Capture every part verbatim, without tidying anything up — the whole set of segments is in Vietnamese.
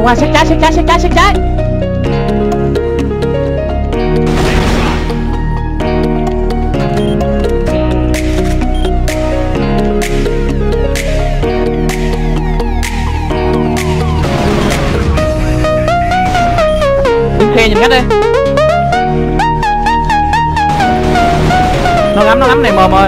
qua sát trái sát trái sát trái sát trái. Đứng khe nhìn cách đi. Nó ngắm nó ngắm này mờ mờ.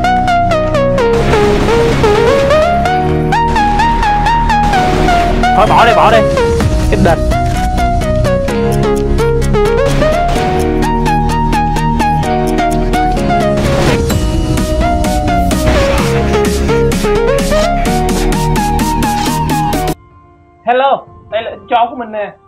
Thôi bỏ đi bỏ đi. Ít đền. Hello, đây là chó của mình nè.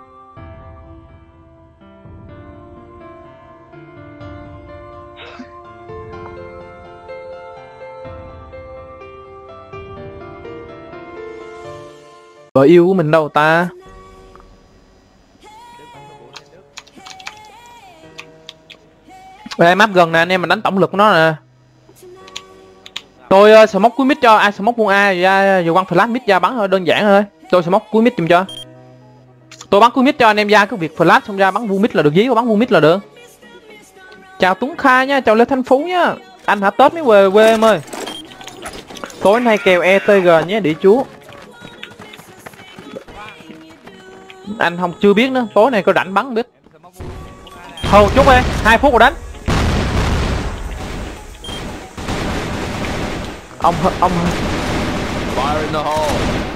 Vợ yêu của mình đâu ta? Đây map gần nè, anh em mình đánh tổng lực của nó nè. Tôi uh, smoke cuối mid cho, ai smoke buông A ra dù quăng flash mid ra bắn thôi, đơn giản thôi. Tôi smoke cuối mid giùm cho. Tôi bắn cuối mid cho anh em ra, cứ việc flash xong ra bắn vuông mid là được, dí vào bắn vuông mid là được. Chào Tuấn Kha nha, chào Lê Thanh Phú nhá. Anh hả Tết mới về quê em ơi. Tối nay kèo e tê giê nhé địa chú. Anh không chưa biết nữa, tối nay có rảnh bắn biết. Thôi chút đi, hai phút rồi đánh. Ông ông Fire in the hole.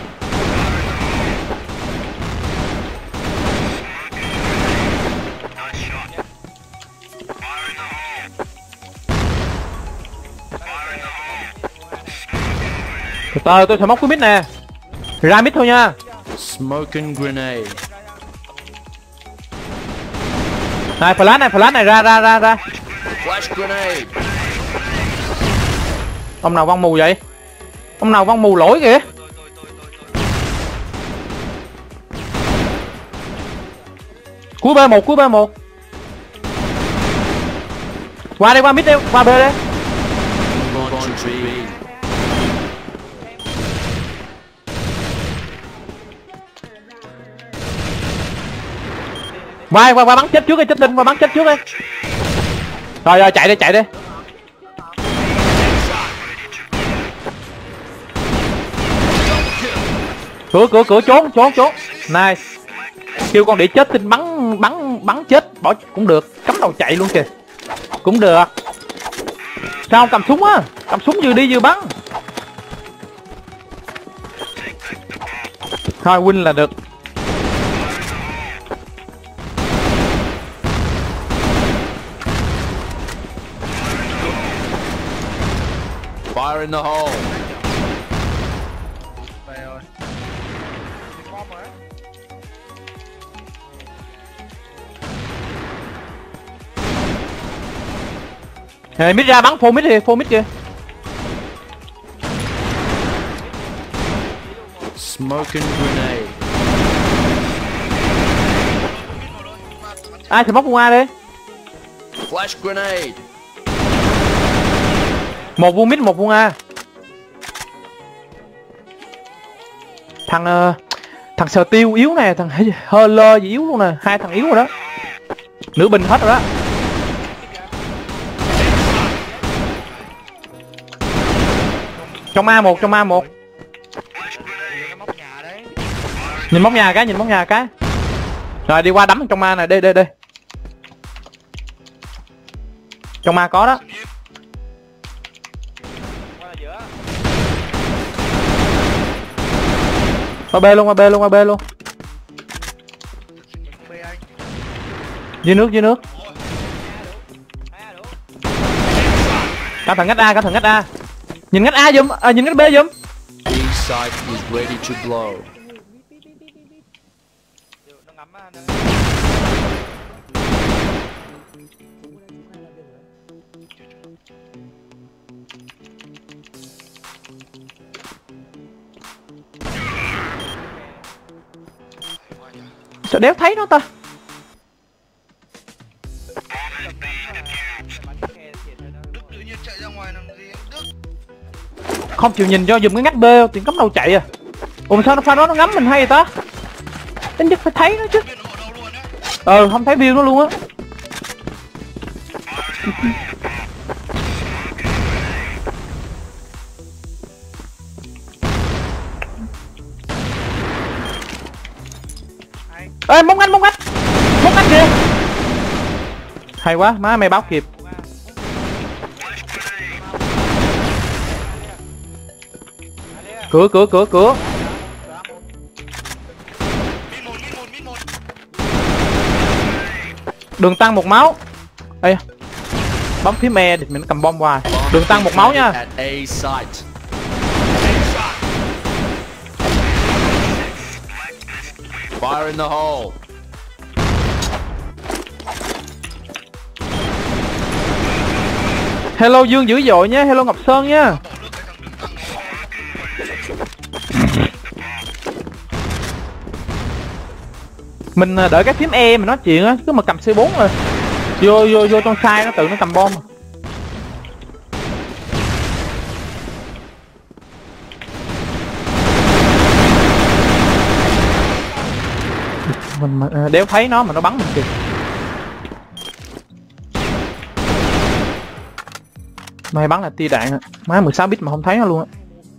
từ từ tôi sẽ móc cái mid nè. Ra mid thôi nha. Smoking grenade. Này flash này, flash này ra ra ra ra. Flash grenade. Ông nào văng mù vậy? Ông nào văng mù lỗi kìa. Cuối B một, cuối B một. Qua đây, qua mid đi, qua B đi. Qua qua qua bắn chết trước đi, chết tinh, qua bắn chết trước đi. Rồi rồi chạy đi, chạy đi. Cửa cửa cửa trốn trốn trốn. Nice. Kêu con để chết tinh bắn bắn bắn chết bỏ cũng được, cắm đầu chạy luôn kìa. Cũng được. Sao không cầm súng á? Cầm súng vừa đi vừa bắn. Thôi win là được. Fire in the hole. Hey, mid ra bắn full mid đi, full mid kìa. Smoking grenade. Ai thì móc qua đi. Flash grenade. Một vuông mid, một vuông A. Thằng uh, thằng Sờ Tiêu yếu nè, thằng Hơ Lơ gì yếu luôn nè, hai thằng yếu rồi đó. Nửa bình hết rồi đó. Trong A một, trong A một. Nhìn móc nhà cái, nhìn móc nhà cái. Rồi đi qua đấm trong A này, đi đi đi. Trong A có đó. Qua B luôn, qua B luôn, qua B luôn. Dưới nước, dưới nước. Cả thằng ngách A, cả thằng ngách A. Nhìn ngách A giùm, à, nhìn ngách B giùm. B site is ready to blow. Sao đéo thấy nó ta? Không chịu nhìn cho dùm cái ngách B, tiền cắm đầu chạy à. Ủa sao nó pha nó nó ngắm mình hay vậy ta? Ít nhất phải thấy nó chứ. Ờ không thấy view nó luôn á. Ê mông anh mông anh mông anh kìa. Hay quá má mày báo kịp. Cửa cửa cửa cửa. Đường tăng một máu. Ê bấm phím E thì mình cầm bom hoài. Đường tăng một máu nha. At A site. Fire in the hole. Hello Dương dữ dội nhé, hello Ngọc Sơn nhá. Mình đợi cái phím E mà nói chuyện á, cứ mà cầm C bốn rồi. Vô vô vô trong sai nó tự nó cầm bom. Mình mà, đéo thấy nó mà nó bắn mình kìa. May bắn là tia đạn á. Má mười sáu bit mà không thấy nó luôn á.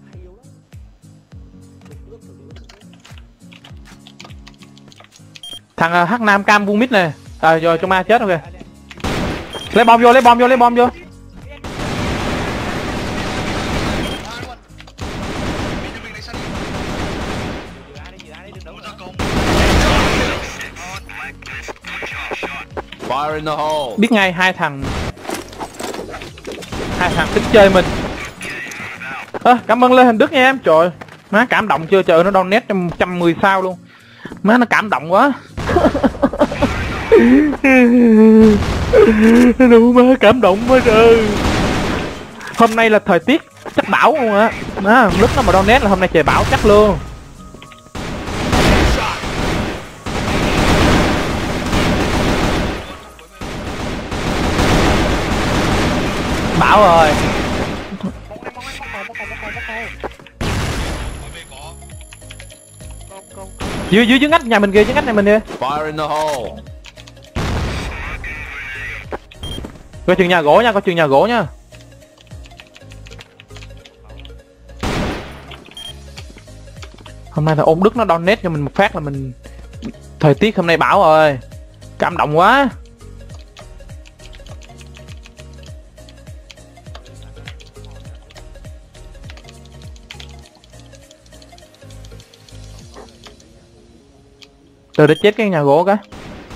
Thằng uh, H Nam cam vuông mít nè. À rồi trong ma chết rồi kìa. Lấy bom vô, lấy bom vô, lấy bom vô. Fire in the hole. Biết ngay hai thằng hai thằng thích chơi mình. À, cảm ơn Lê Hình Đức nha em. Trời má cảm động chưa, trời nó donate một trăm mười sao luôn. Má nó cảm động quá. Đủ má cảm động quá trời. Hôm nay là thời tiết chắc bão luôn á. Má lúc nó mà donate là hôm nay trời bão chắc luôn. Bão rồi. Dưới dưới dưới ngách nhà mình kìa, dưới ngách nhà mình kìa. Fire in the hole. Coi chừng nhà gỗ nha, coi chừng nhà gỗ nha. Hôm nay là ôn Đức nó donate cho mình một phát là mình. Thời tiết hôm nay bão rồi. Cảm động quá. Từ để chết cái nhà gỗ cái.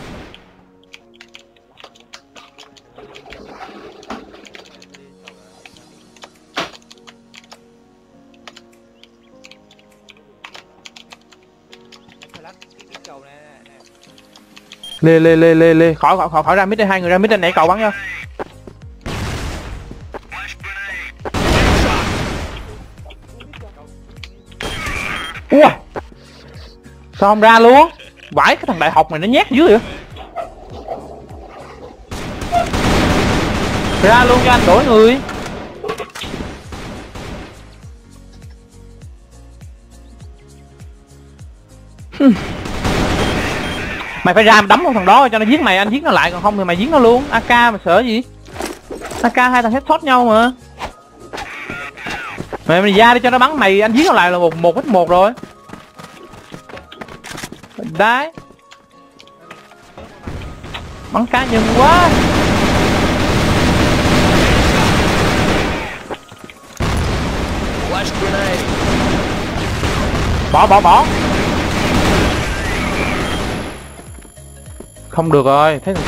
Lê lê lê lê lê khỏi khỏi khỏi khỏi ra mid đây, hai người ra mid đây nãy cầu bắn nha. Ủa sao không ra luôn? Vãi cái thằng đại học này nó nhát dưới vậy. Ra luôn cho anh đổi người. Mày phải ra mà đấm con thằng đó cho nó giết mày, anh giết nó lại, còn không thì mày giết nó luôn. A K mà sợ gì? A K hai thằng headshot nhau mà. Mày mày ra đi cho nó bắn mày, anh giết nó lại là một một một rồi. Đấy. Bắn cá nhân quá. Flash grenade. Bỏ bỏ bỏ. Không được rồi, thế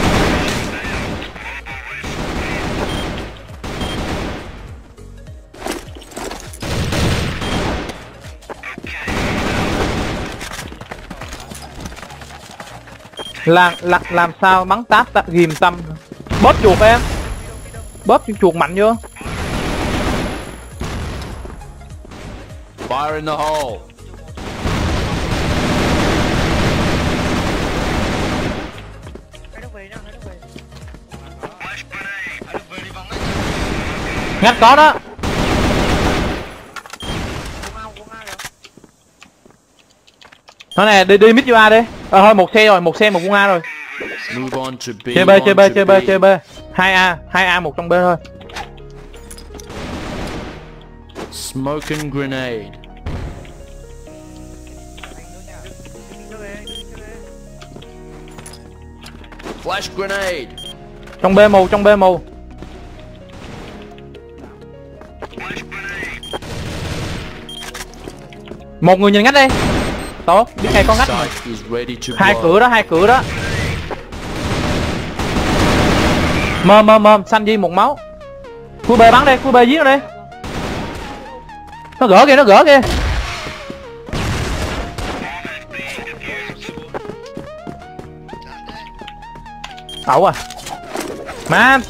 làm làm làm sao bắn táp ta, ghim tâm. Bóp chuột em. Bóp chuột mạnh vô. Fire in the hole. Ngắt có đó. Nó nè, đi đi mid vô A đi. Ờ thôi một xe rồi, một xe một quân A rồi. Move on to B. Chơi B, chơi B, chơi B, chơi B. hai A, hai A một trong B thôi. Smoking grenade. Flash grenade. Trong B mù, trong B mù. Một người nhìn ngách đi. Tốt, biết hay có ngách rồi. Site is ready to Hai blow. cửa đó, hai cửa đó. Mơm mơm mơm, xanh di một máu. Cua B bắn đi, cua B giết nó đi. Nó gỡ kìa, nó gỡ kìa. Ẩu à. Man.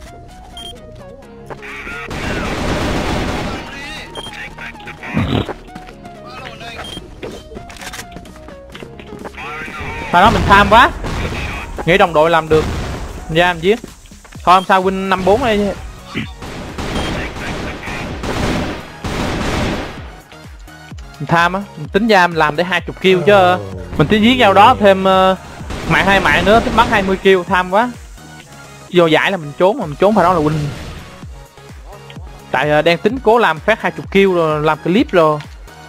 Mà nó mình tham quá. Nghĩ đồng đội làm được. Ra em giết. Thôi không sao, win năm bốn đây. Mình tham á, mình tính ra mình làm để hai mươi kill chứ. Mình tính giết nhau đó thêm uh, mạng hai mạng nữa, tính bắn hai mươi kill, tham quá. Vô giải là mình trốn, mà mình trốn phải đó là win. Tại uh, đang tính cố làm phát hai mươi kill rồi làm clip rồi.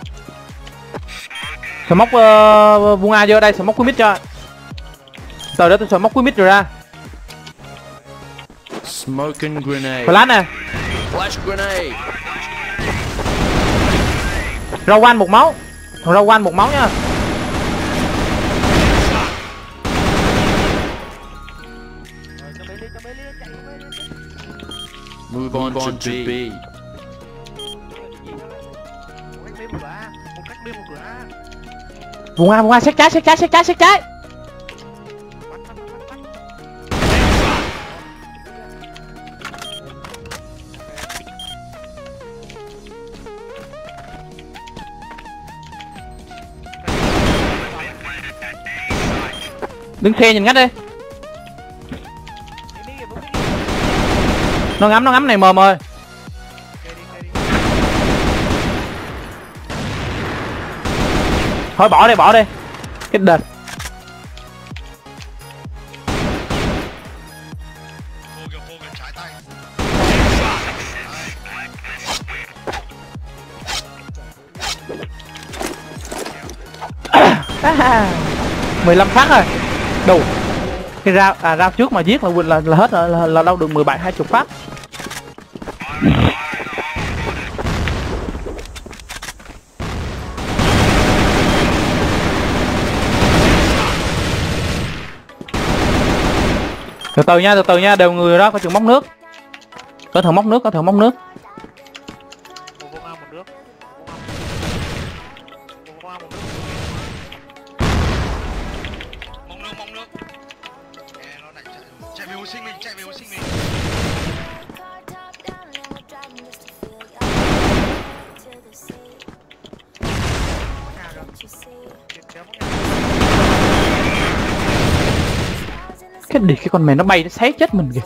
Smoke uh, vuông A vô đây, smoke cuối mid cho. Từ đó tôi smoke cuối mid rồi ra. Smoking grenade. Flash nè. Flash grenade. Rau quanh một máu. Rau quanh một máu nha. Move on to B. Vuông A, vuông A, xét trái, xét trái, xét trái, xét trái. Đứng xe nhìn ngắt đi. Nó ngắm, nó ngắm này mờ mờ. Thôi bỏ đi, bỏ đi. Cái đệt. mười lăm phát rồi. Đủ. Cái rao à rao trước mà giết là là, là hết rồi, là, là đâu được mười bảy hai mươi phát. Từ từ nha, từ từ nha, đều người đó có chừng móc nước. Có thằng móc nước, có thằng móc nước. Cái đi cái con mẹ nó bay nó xé chết mình kìa.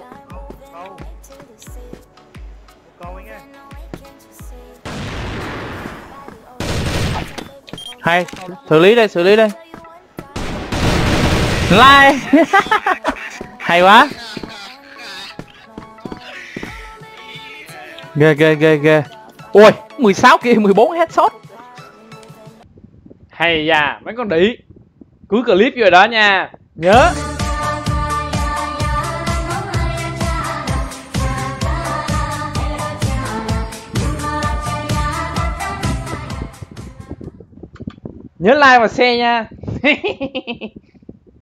Hay, xử lý đây, xử lý đây. Like. Hay quá. Ghê ghê ghê ghê. Ôi, mười sáu kia mười bốn headshot. Hay da, mấy con đĩ. Cuối clip rồi đó nha. Nhớ. Nhớ like và share nha.